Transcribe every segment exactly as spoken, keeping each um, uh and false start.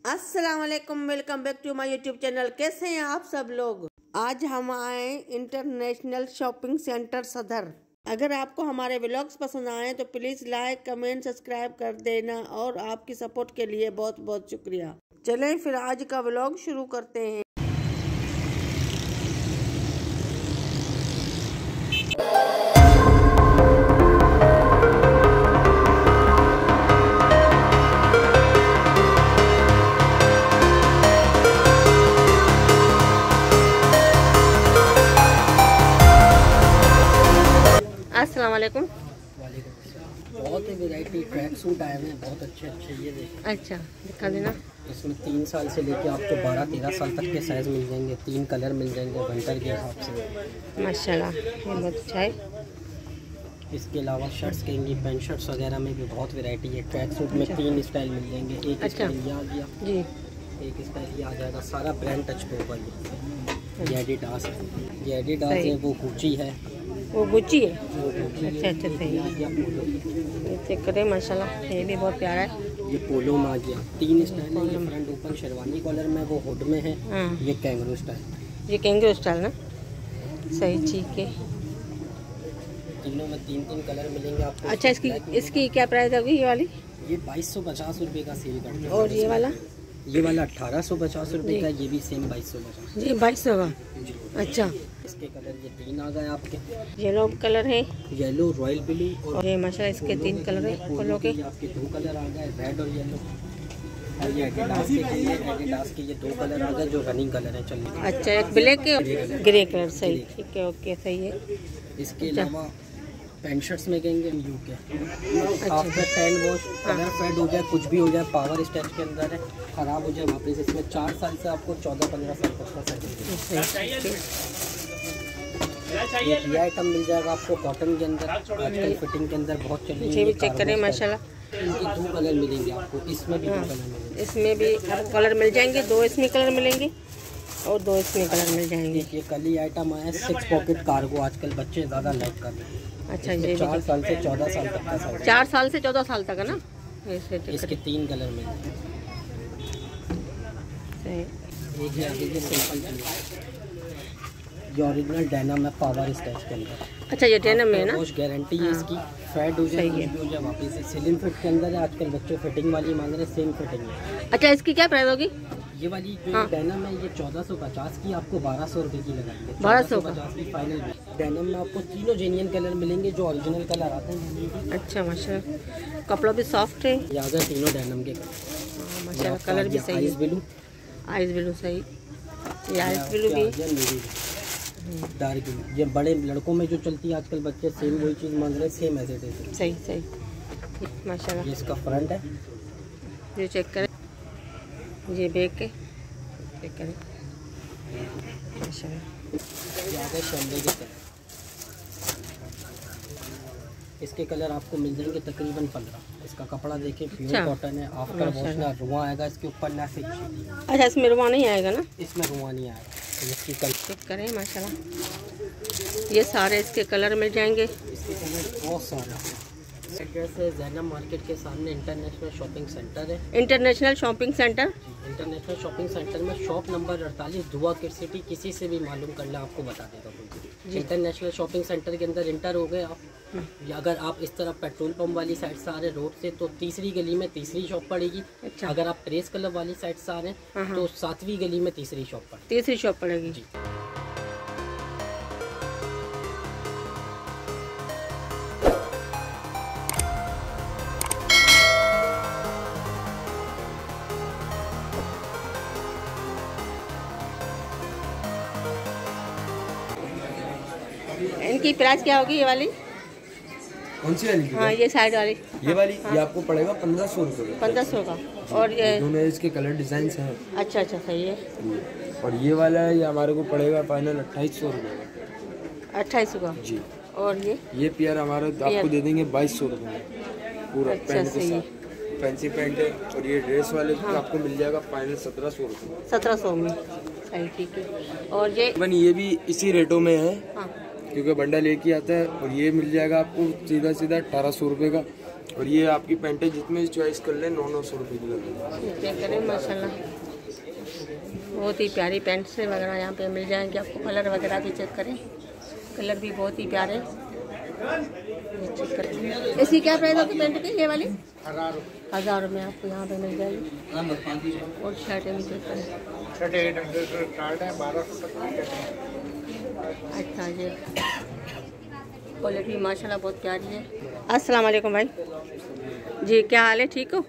अस्सलाम वालेकुम, welcome back to my YouTube channel. कैसे हैं आप सब लोग। आज हम आए इंटरनेशनल शॉपिंग सेंटर सदर। अगर आपको हमारे व्लॉग्स पसंद आए तो प्लीज लाइक कमेंट सब्सक्राइब कर देना और आपकी सपोर्ट के लिए बहुत बहुत शुक्रिया। चलें फिर आज का व्लॉग शुरू करते हैं। अस्सलाम वालेकुम। बहुत ही वैरायटी ट्रैक सूट आए हुए हैं, बहुत अच्छे अच्छे। ये देखिए। अच्छा दिखा देना। इसमें तीन साल से लेके आपको बारह तेरह साल तक के साइज मिल जाएंगे। तीन कलर मिल जाएंगे विंटर के हिसाब से। माशाल्लाह ये बहुत अच्छा है। इसके अलावा शर्ट्स कहेंगी, पैंट शर्ट्स वगैरह में भी बहुत वैरायटी है। ट्रैक सूट में तीन स्टाइल मिल जाएंगे। एक अच्छा। स्टाइल ये आ गया जी, एक स्टाइल ये आ जाएगा। सारा ब्रांड टच पे होगा। ये एडिडास है, ये एडिडास है, वो गुची है, वो गुची है। वो गुची है। अच्छा अच्छा सही है। ये चेक करें माशाल्लाह, ये भी बहुत प्यारा है। ये पोलो में आ गया। तीन स्टाइल है। ये फ्रंट ओपन शेरवानी कॉलर में, वो हुड में है। ये कैंगरू स्टाइल, ये कैंगरू स्टाइल ना। सही ठीक है। तीनों में तीन तीन कलर मिलेंगे आपको। अच्छा इसकी इसकी क्या प्राइस होगी ये वाली। ये बाईस सौ पचास रुपये का सेल करते हैं। और ये वाला ये वाला अठारह सौ पचास रुपये का। ये भी सेम बाईस सौ पचास। जी बाईस सौ का। अच्छा इसके कलर ये तीन आ गए आपके। येलो कलर है, येलो, रॉयल ब्लू और ये माशाल्लाह इसके तीन कलर है। फूलों के आपके दो कलर आ गए, रेड और येलो। और ये एडिडास के ये एडिडास के ये दो कलर आ गए जो रनिंग कलर है चलने। अच्छा एक ब्लैक है, ग्रे कलर। सही ठीक है, ओके सही है। इसके अलावा पैंट शर्ट्स में कहेंगे यू के after ten wash colour fade हो जाए, कुछ भी हो जाए, पावर स्टैच के अंदर है, ख़राब हो जाए वापस। इसमें चार साल से आपको चौदह पंद्रह साल तक का सर्टिफिकेट। ये आइटम मिल जाएगा आपको कॉटन के अंदर। आजकल फिटिंग के अंदर बहुत चल रही है। चेक करें माशाल्लाह। इनके दो कलर मिलेंगे आपको। इसमें भी दो कलर मिलेंगे। इसमें भी कलर मिल जाएंगे, दो इसमें कलर मिलेंगे और दो इसमें कलर मिल जाएंगे। ये कल ही आइटम आया सिक्स पॉकेट कार्गो, आजकल बच्चे ज़्यादा लाइक कर रहे हैं। अच्छा ये चार साल से चौदह साल तक का साइज। चार साल से चौदह साल तक है ना। इसके तीन कलर में एक है ये सिंपल, ये ओरिजिनल डेनिम है पावर स्टैच के अंदर। अच्छा ये डेनिम है ना। वॉश गारंटी है इसकी। फेड हो जाए, कुछ भी हो जाए वापस। स्लिम फिट के अंदर है। आजकल बच्चे फिटिंग वाली मांग रहे हैं, सेम फिटिंग है। अच्छा इसकी क्या प्राइस होगी। ये वाली जो डेनिम है ये चौदह सौ पचास की, आपको बारह सौ रुपये की लगाएंगे। बारह सौ पचास की फाइनल। डेनिम में आपको तीनों जेन्युइन कलर मिलेंगे जो ओरिजिनल कलर आते हैं। अच्छा माशाल्लाह कपड़ा भी सॉफ्ट है। ये आ गए तीनों डेनिम के माशाल्लाह, कलर भी सही है। आइस ब्लू, आइस ब्लू सही। ये आइस ब्लू भी डार्क ब्लू। ये बड़े लड़कों में जो चलती है आजकल, बच्चे सेम वही चीज़ मांग रहे हैं, सेम ऐसे थे। सही सही माशाल्लाह। ये इसका फ्रंट है, ये चेक करें। ये बैक के चेक करें माशाल्लाह। ये आ गए शैम्बे के कलर। इसके कलर आपको मिल जाएंगे तकरीबन पंद्रह। इसका कपड़ा देखिए प्योर कॉटन है। आफ्टर वॉश ना रुआ आएगा इसके ऊपर ना फिक्स। अच्छा इसमें रुआ नहीं आएगा ना। इसमें रुआ नहीं आएगा। तो इसकी कलर चेक करें माशाल्लाह। ये सारे इसके कलर मिल जाएंगे। इसके कलर बहुत सारे। एड्रेस है जैनब मार्केट के सामने इंटरनेशनल शॉपिंग सेंटर है। International shopping centre international shopping centre में शॉप नंबर अड़तालीस दुआ किड सिटी। किसी से भी मालूम कर ले आपको बता देगा कोई। इंटरनेशनल शॉपिंग सेंटर के अंदर इंटर हो गए आप। अगर आप इस तरफ पेट्रोल पंप वाली साइड से आ रहे रोड से तो तीसरी गली में तीसरी शॉप पड़ेगी। अच्छा। अगर आप प्रेस क्लब वाली साइड से आ रहे हैं तो सातवीं गली में तीसरी शॉप पड़ेगी। तीसरी शॉप पड़ेगी जी। इनकी प्राइस क्या होगी ये वाली। कौन सी वाली? हाँ ये साइड वाली। ये वाली हाँ। ये आपको पड़ेगा पंद्रह सौ रुपये का। पंद्रह सौ का। और ये दोनों इसके कलर डिजाइन हैं। अच्छा अच्छा सही है। और ये वाला है ये हमारे को पड़ेगा फाइनल अट्ठाईस सौ रुपये का। अट्ठाईस सौ का जी। और ये ये पेयर हमारा आपको दे देंगे बाईस सौ रुपये पूरा। अच्छा, पैंट के सही है। साथ फैंसी पैंट है। और ये ड्रेस वाले हाँ। आपको मिल जाएगा फाइनल सत्रह सौ रुपये। सत्रह सौ में सही ठीक है। और ये ये भी इसी रेटों में है हाँ। क्योंकि बंडल एक ही आता है। और ये मिल जाएगा आपको सीधा सीधा अठारह सौ रुपये का। और ये आपकी पैंटें जितनी चॉइस कर ले नौ नौ सौ रुपये की लगेगी। चेक करें माशाल्लाह, बहुत ही प्यारी पैंट से वगैरह यहाँ पे मिल जाएंगे आपको। कलर वगैरह भी चेक करें, कलर भी बहुत ही प्यारे। ये चेक करें, इसकी क्या प्राइस होगी पैंट की? ये वाली हज़ार में आपको यहाँ पे मिल जाएगी। और शर्टें भी चेक करें। अच्छा, ये क्वालिटी माशाल्लाह बहुत प्यारी है। अस्सलाम वालेकुम भाई जी, क्या हाल है? ठीक हो?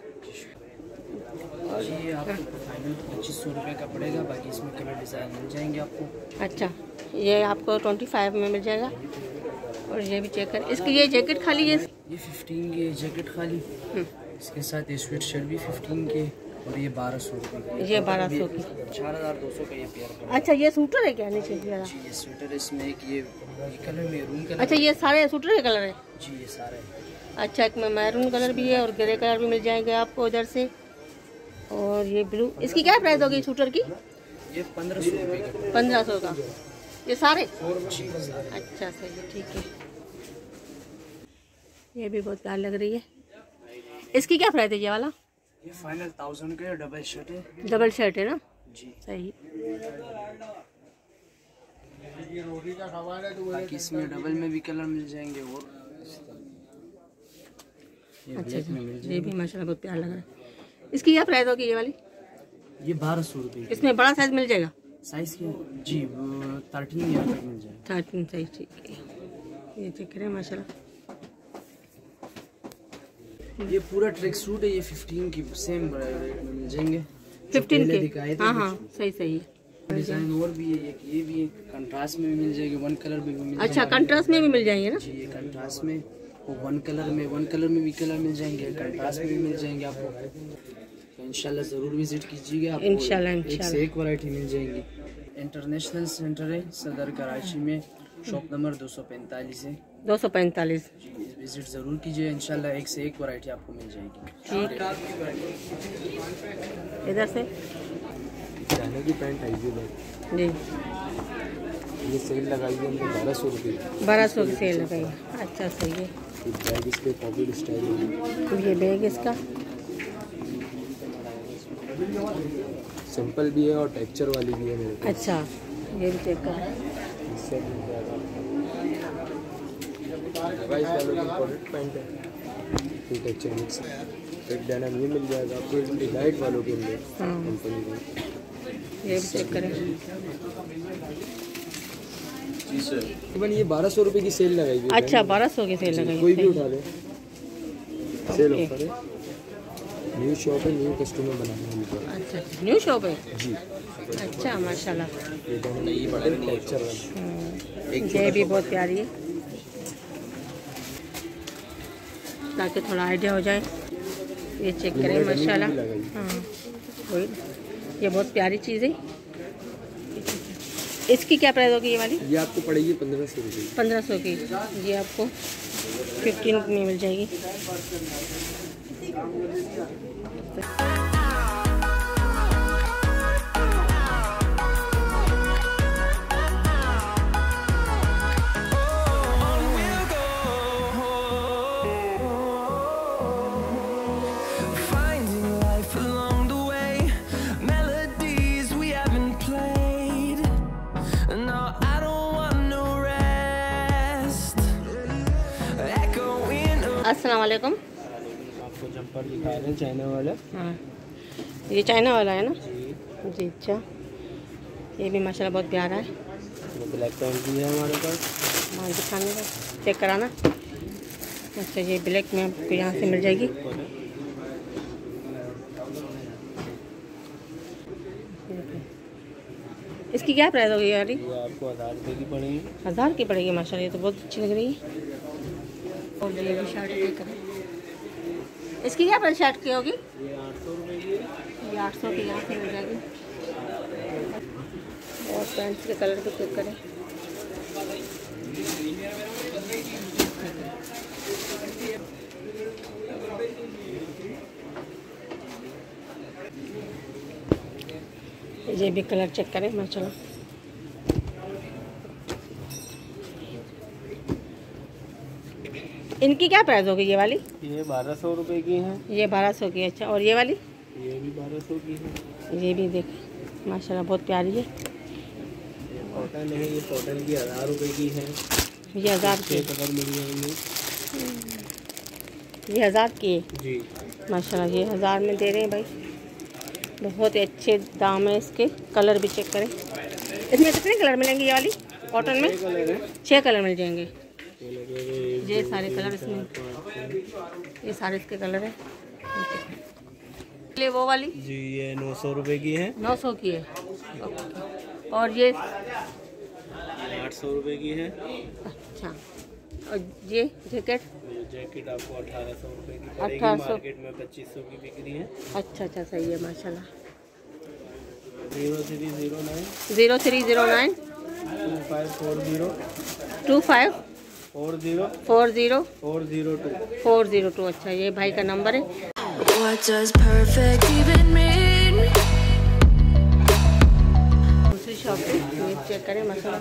जी आपको फाइनल पच्चीस सौ रुपये का पड़ेगा, बाकी इसमें कलर डिज़ाइन मिल जाएंगे आपको। अच्छा, ये आपको ट्वेंटी फाइव में मिल जाएगा। और ये भी चेक कर, इसकी ये जैकेट खाली है? ये फिफ्टीन के जैकेट खाली, इसके साथ ये स्वेट शर्ट भी फिफ्टीन के, और ये बारह सौ रुपये। ये बारह सौ की, चार हज़ार दो सौ का ये पेयर। अच्छा, ये सूटर है क्या नीचे? जी ये स्वेटर, इसमें एक ये कलर मैरून कलर। अच्छा, ये सारे सूटर के कलर है? जी ये सारे। अच्छा, एक में मैरून कलर भी है और ग्रे कलर भी मिल जाएंगे आपको उधर से। और ये ब्लू, इसकी क्या प्राइस होगी सूटर की? ये पंद्रह सौ रुपये का। पंद्रह सौ का ये सारे? जी अच्छा सही है, ठीक है। ये भी बहुत प्यार लग रही है। इसकी क्या प्राइस है ये वाला? ये फाइनल थाउजेंड का डबल शर्ट है। डबल शर्ट है ना? जी सही। बाकी इसमें डबल में भी कलर मिल जाएंगे। और ये अच्छा ब्लैक में मिल ये जाएंगे। भी माशाल्लाह बहुत प्यार लग रहा है। इसकी क्या प्राइस होगी ये वाली? ये बारह सौ रुपये। इसमें बड़ा साइज मिल जाएगा? साइज क्या? जी थर्टीन ईयर तक मिल जाएगा। थर्टीन सही, ठीक है। ये चेक करें माशाल्लाह, ये पूरा ट्रैक सूट है, ये फिफ्टीन की सेम रेट में मिल जाएंगे। फिफ्टीन के? हाँ हाँ सही सही है। डिजाइन और भी है, एक ये भी है, कंट्रास्ट में भी मिल जाएगी, वन कलर में भी मिल अच्छा, कंट्रास्ट में भी मिल जाएंगे ना? जी ये कंट्रास्ट में, वो वन कलर में, वन कलर में भी कलर मिल जाएंगे, कंट्रास्ट में भी मिल जाएंगे आपको। तो इंशाल्लाह ज़रूर विजिट कीजिएगा, आपको इंशाल्लाह एक से इंशाल्लाह। एक वैरायटी मिल जाएंगी। इंटरनेशनल सेंटर है सदर कराची में, शॉप नंबर दो सौ पैंतालीस है। दो सौ पैंतालीस। जी विजिट ज़रूर कीजिए, इंशाल्लाह एक से एक वैरायटी आपको मिल जाएगी। ठीक, इधर से चाइना की पैंट आई है जी, ये सेल लगाई है हमने बारह सौ रुपये। बारह सौ की सेल लगाई। अच्छा सही है। ये बैग इसके पॉकेट स्टाइल है। ये बैग इसका सिंपल भी है और टेक्सचर वाली भी है मेरे पास। अच्छा, ये भी चेक कर। इससे मिल जाएगा आपको। वाइस वालों की इम्पोर्टेंट पैंट है, ये टेक्सचर मिक्स है। एक डेनिम ये मिल जाएगा आपको डिलाइट वालों के लिए हाँ, कंपनी का। ये भी चेक करें। इवन ये बारह सौ रुपये की सेल लगाई हुई है। अच्छा, बारह सौ की सेल लगाई। कोई भी सही। उठा ले, सेल ओके। ऑफर है। न्यू शॉप है, न्यू कस्टमर बनाना है ऊपर। अच्छा, न्यू शॉप है? जी अच्छा माशाल्लाह। ये डेनिम टेक्सचर वाला। हम्म, ये भी बहुत प्यारी है, ताकि थोड़ा आइडिया हो जाए। ये चेक करें माशाल्लाह। हाँ वही, ये बहुत प्यारी चीज़ है। इसकी क्या प्राइस होगी ये वाली? ये आपको पड़ेगी पंद्रह सौ रुपये। पंद्रह सौ की। ये आपको फिफ्टीन में मिल जाएगी। अस्सलाम वालेकुम। आपको जंपर दिखा रहे हैं चाइना वाला। हाँ, ये चाइना वाला है ना? जी अच्छा, ये भी माशाल्लाह बहुत प्यारा है। ये ब्लैक पैंट भी है हमारे पास। हाँ दिखाने का, चेक कराना। अच्छा, ये ब्लैक में आपको यहाँ से मिल जाएगी। इसकी क्या प्राइस होगी यार? ये आपको हज़ार रुपये की पड़ेगी। हज़ार की पड़ेगी माशाल्लाह, ये तो बहुत अच्छी लग रही है। और ये भी शर्ट चेक करें, इसकी क्या प्राइस शर्ट की होगी? ये आठ सौ रुपये की है। ये आठ सौ की यहाँ से मिल जाएगी। और पैंट्स के कलर को चेक करें। ये भी कलर चेक करें माशाल्लाह। इनकी क्या प्राइस होगी ये वाली? ये बारह सौ रुपये की है। ये बारह सौ की। अच्छा, और ये वाली? ये भी बारह सौ की है। ये भी देख माशाल्लाह बहुत प्यारी है। ये कॉटन है, ये कॉटन की हज़ार रुपये की है। ये हज़ार की? कलर मिल जाएंगे। ये हज़ार की है जी माशाल्लाह। ये हज़ार में दे रहे हैं भाई, बहुत ही अच्छे दाम है इसके। कलर भी चेक करें। इसमें कितने कलर मिलेंगे ये वाली कॉटन में? कलर है, छः कलर मिल जाएंगे। ये सारे कलर इसमें, ये सारे इसके कलर है। वो वाली जी ये नौ सौ रुपये की है। नौ सौ की है। और ये आठ सौ रुपये की है। अच्छा, और ये जैकेट? ये जैकेट आपको अठारह सौ रुपये की अठारह पड़ेगी, सौ। मार्केट में पच्चीस सौ की बिक्री है। अच्छा अच्छा, सही है माशाल्लाह। Zero three zero nine zero three zero nine two five four zero two five four zero four zero four zero two four zero two. अच्छा, ये भाई का नंबर है। What does perfect even mean? दूसरी शॉप पे ये check करें मसाला।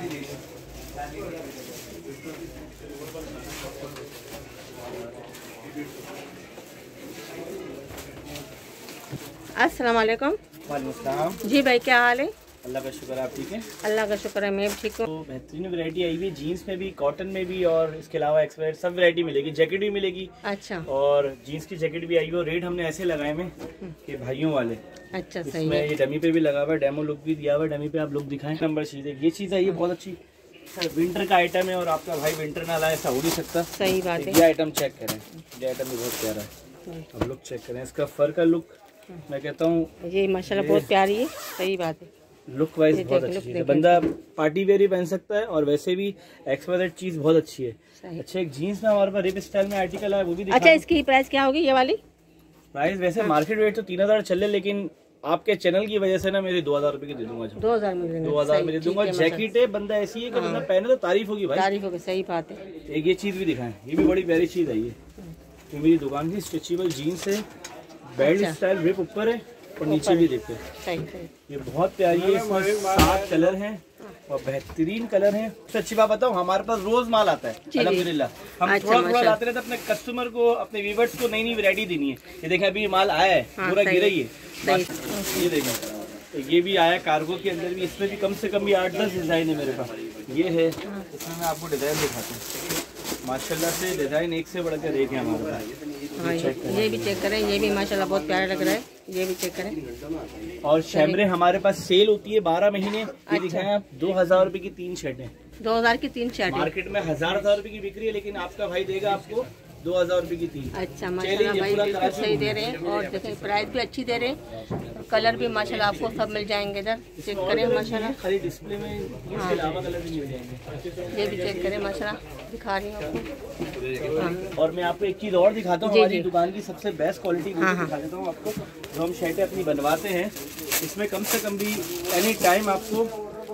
अस्सलाम वालेकुम। वालेकुम सलाम। जी भाई, क्या हाल है? अल्लाह का शुक्र, आप ठीक है? अल्लाह का शुक्र है, मैं भी ठीक हूँ। तो बेहतरीन वैरायटी आई हुई है, जीन्स में भी, कॉटन में भी, और इसके अलावा एक्सपर्ट सब वैरायटी मिलेगी। जैकेट भी मिलेगी। अच्छा, और जीन्स की जैकेट भी आई हुई है। रेट हमने ऐसे लगाए में कि भाइयों वाले। अच्छा सही इसमें है। ये डमी पे भी लगा हुआ है, डेमो लुक भी दिया हुआ है। डमी पे आप लुक दिखाएं। नंबर चीज़ है, ये चीज़ है, ये बहुत अच्छी विंटर का आइटम है, और आपका भाई विंटर ना लाए ऐसा हो नहीं सकता। सही बात है। ये आइटम चेक करें, ये आइटम भी बहुत प्यारा है। अब लुक चेक करें, इसका फर का लुक मैं कहता हूँ ये माशाल्लाह बहुत प्यारी है। सही बात है, लुक वाइज ये बहुत देख, अच्छी लुक चीज़ है। देखें। बंदा पार्टी वेयर ही पहन सकता है, और वैसे भी एक्सपर्ट चीज़ बहुत अच्छी है। सही। अच्छा, एक जीन्स में हमारे पास रिप स्टाइल में आर्टिकल है, वो भी दिखा अच्छा, दूं। इसकी प्राइस क्या होगी ये वाली? प्राइस वैसे मार्केट रेट तो तीन हजार चल रहे, लेकिन आपके चैनल की वजह से ना मेरे दो हजार रुपए की दे दूंगा। दो हजार में देंगे। दो हजार में दे सही, दूंगा। ठीक है, जैकेट है, बंदा ऐसी है कि बंदा पहने तो तारीफ होगी भाई। तारीफ होगी। सही बात है। एक ये चीज भी दिखाएं, ये भी बड़ी प्यारी चीज है। ये तो मेरी दुकान की स्ट्रेचेबल जीन्स है, बेल्ट अच्छा। स्टाइल रिप ऊपर है, और नीचे भी देखते हैं। सही सही। ये बहुत प्यारी है, इसमें सात कलर हैं और बेहतरीन कलर हैं। सबसे अच्छी बात बताऊं, हमारे पास रोज माल आता है जी। अल्हम्दुलिल्लाह। हम अच्छा, थोड़ा थोड़ा माशाल्लाह। लाते रहते हैं अपने कस्टमर को, अपने व्यूवर्स को नई नई वैरायटी देनी है। ये देखें, अभी ये माल आया है, हाँ, पूरा सही। गिरा ही है। सही। ये देखें, ये भी आया कार्गो के अंदर भी। इसमें भी कम से कम भी आठ दस डिजाइन है मेरे पास। ये है, इसमें मैं आपको डिजाइन दिखाता हूँ। माशाल्लाह से डिजाइन एक से बढ़कर एक है हमारे पास। हाँ, ये ये भी चेक करें, ये भी माशाल्लाह बहुत प्यारा लग रहा है। ये भी चेक करें। और शैमरे हमारे पास सेल होती है बारह महीने। ये दिखाएं आप, दो हजार रुपए की तीन शर्टें। दो हजार की तीन शर्ट है। मार्केट में हजार हजार रुपए की बिक्री है, लेकिन आपका भाई देगा आपको दो हजार रुपए की तीन। अच्छा माशाल्लाह भाई, बिल्कुल सही दे रहे हैं। और देखें प्राइस भी अच्छी दे रहे हैं। कलर भी माशाल्लाह आपको सब मिल जाएंगे। इधर चेक करें माशाल्लाह, खाली डिस्प्ले में इसके अलावा कलर भी मिल जाएंगे। ये भी चेक करें माशाल्लाह, दिखा रही हूँ आपको। हाँ, और मैं आपको एक चीज और दिखाता हूँ, जी, हमारी जी। दुकान की सबसे बेस्ट क्वालिटी हाँ, हाँ। दिखा देता हूँ आपको, जो हम शर्टें अपनी बनवाते हैं। इसमें कम से कम भी एनी टाइम आपको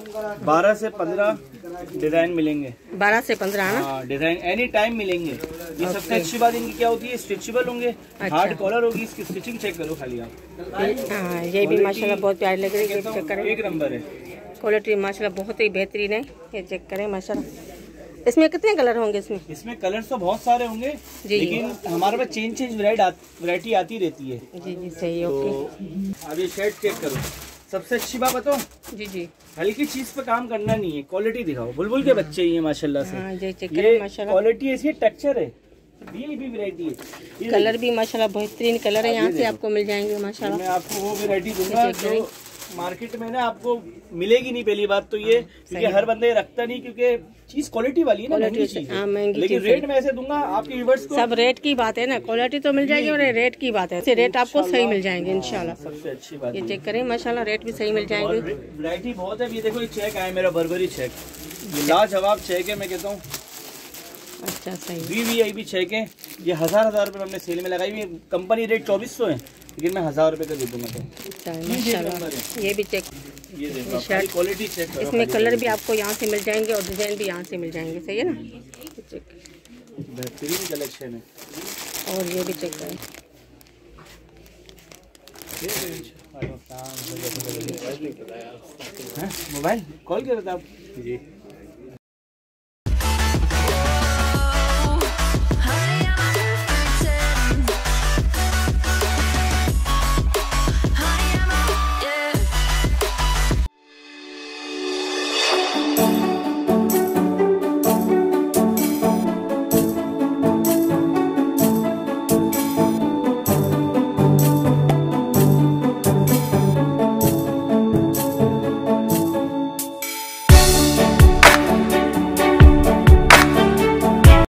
बारह से पंद्रह डिजाइन मिलेंगे। बारह से पंद्रह है ना? हाँ, डिजाइन एनी टाइम मिलेंगे। ये सबसे अच्छी बात इनकी क्या होती है, स्ट्रेचेबल होंगे, अच्छा। हार्ड कॉलर होगी। इसकी स्टिचिंग चेक करो खाली आप। हाँ, ये भी माशाल्लाह बहुत प्यारी लग रही है। ये भी चेक करें, एक नंबर है। क्वालिटी माशाल्लाह बहुत ही बेहतरीन है। ये चेक करें माशाल्लाह। इसमें कितने कलर होंगे इसमें? इसमें कलर्स तो बहुत सारे होंगे, जी। लेकिन हमारे पास चेंज चेंज वैरायटी आती रहती है। जी जी सही है। तो ओके अब ये शर्ट चेक करो। सबसे अच्छी बात बताओ, जी जी। हल्की चीज पे काम करना नहीं है, क्वालिटी दिखाओ। बुलबुल के बच्चे ही है माशाल्लाह से। हाँ, ये चेक ये करें माशाल्लाह। क्वालिटी ऐसी है, टेक्सचर है, ये भी वैरायटी है। ये कलर भी माशाल्लाह बेहतरीन कलर है। यहाँ से आपको मिल जाएंगे मैं माशाल्लाह। आपको वो वैरायटी दूंगा चेक करें। जो मार्केट में ना आपको मिलेगी नहीं। पहली बात तो ये, क्योंकि हर बंदे ये रखता नहीं, क्योंकि चीज क्वालिटी वाली है ना, महंगी क्वालिटी चीज हाँ, है। महंगी लेकिन चीज है। रेट में ऐसे दूंगा आपके व्यूअर्स को। सब रेट की बात है ना, क्वालिटी तो मिल जाएगी और रेट की बात है। इससे रेट आपको सही मिल जाएंगे इंशाल्लाह। सबसे अच्छी बात ये है। चेक करें माशाल्लाह, रेट भी सही मिल और जाएंगे। वैरायटी बहुत है। ये देखो, ये चेक आया मेरा, बर्बरी चेक, ये लाजवाब चेक है। मैं कहता हूँ अच्छा सही। वी वी आई भी चेक है। ये हजार हजार रुपए हमने सेल में लगाई हुई है। कंपनी रेट चौबीस सौ है, लेकिन मैं हजार रुपए का दे दूंगा। तो अच्छा माशाल्लाह, ये भी चेक। ये देखो, शर्ट। क्वालिटी चेक करो। इसमें कलर भी आपको यहाँ से मिल जाएंगे और डिजाइन भी यहाँ से मिल जाएंगे। सही है ना? चेक। बेहतरीन कलेक्शन है। और ये भी चेक करें। मोबाइल कॉल कर रहे थे आप? जी।